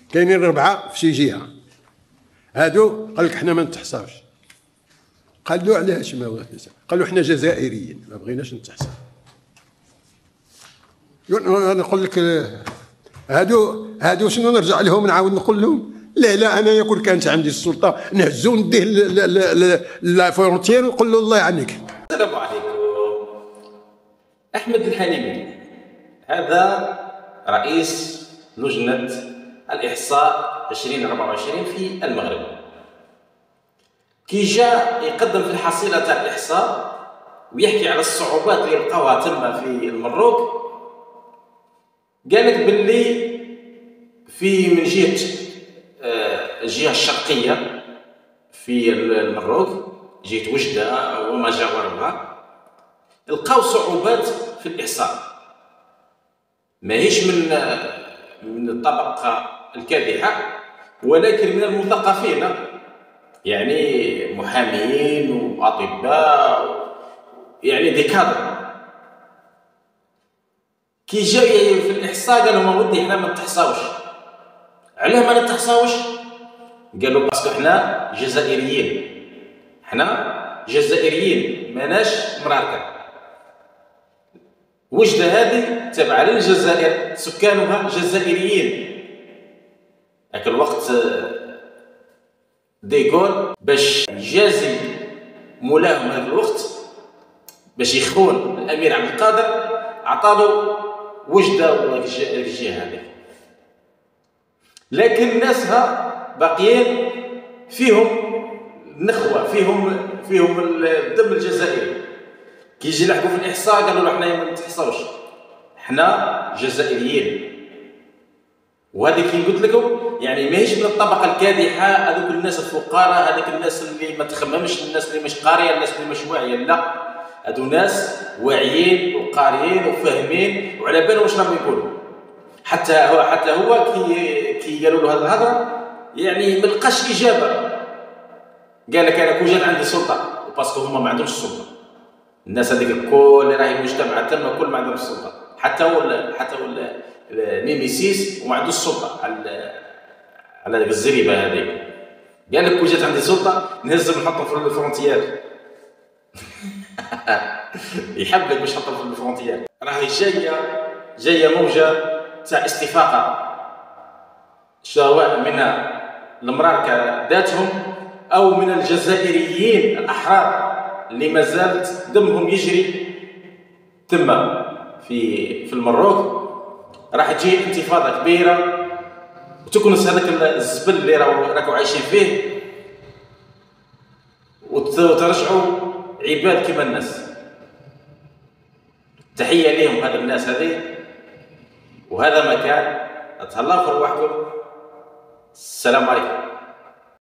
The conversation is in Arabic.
كاينين 4 في شي جهه، هادو قال لك حنا ما نتحصاوش. قال له علاش ما بغيتش؟ قالوا حنا جزائريين ما بغيناش نتحصاو. انا نقول لك هادو شنو نرجع لهم نعاود نقول لهم؟ لا انا كون كانت عندي السلطه نهزو نديه لا فرونتير ونقول له الله يعنيك. السلام عليكم. احمد الحليمي هذا رئيس لجنه الاحصاء 2024 في المغرب. كي جاء يقدم في الحصيله تاع الاحصاء ويحكي على الصعوبات اللي لقاوها تما في المروك، قال لك باللي في من جهه الجهه الشرقيه في المروك، جهه وجده وما جاورها، لقاو صعوبات في الاحصاء، ماهيش من الطبقه الكادحه ولكن من المثقفين، يعني محامين واطباء، يعني دي كادر. كي جاي في الاحصاء قالوا ما ودي حنا ما نتحصاوش. علاه ما نتحصاوش؟ قالوا باسكو حنا جزائريين، حنا جزائريين ماناش مراركه. وجده هذه تابعه للجزائر، سكانها جزائريين. ذاك الوقت ديغول باش يجازي مولاهم هذا الوقت، باش يخون الامير عبد القادر، عطالو وجده الجهه هذه. لكن ناسها باقيين فيهم النخوه، فيهم الدم الجزائري. كي يجي يلحقوا في الاحصاء قالوا له حنا ما نتحصاوش، حنا جزائريين. وهذه كي قلت لكم يعني ماهيش من الطبقه الكادحه، هذوك الناس الفقراء، هذوك الناس اللي ما تخممش، الناس اللي مش قاريه، الناس اللي مش واعيه، لا، هذو ناس واعيين وقاريين وفاهمين وعلى بالهم واش راهم يقولوا. حتى هو كي قالوا له هذه الهضره يعني ما لقاش اجابه. قال لك انا كون جات عندي سلطه، وباسكو هما ما عندهمش السلطه، الناس هذيك الكل اللي راهي المجتمع تما كل ما عندهم السلطه، حتى هو ميميسيس وما عندوش السلطه على ديك الزريبه هذيك. قال لك كون جات عندي سلطه نهزهم نحطهم في الفرونتيير. يحب لك باش نحطهم في الفرونتيير. راهي جايه موجه تاع استفاقه، سواء من المراركه ذاتهم او من الجزائريين الاحرار اللي ما زالت دمهم يجري تما في المروك. راح تجي انتفاضه كبيره وتكنس هذاك الزبل اللي راكو عايشين فيه، وترجعوا عباد كما الناس. تحيه لهم هذا الناس هذه، وهذا مكان. تهلاو في رواحكم. السلام عليكم.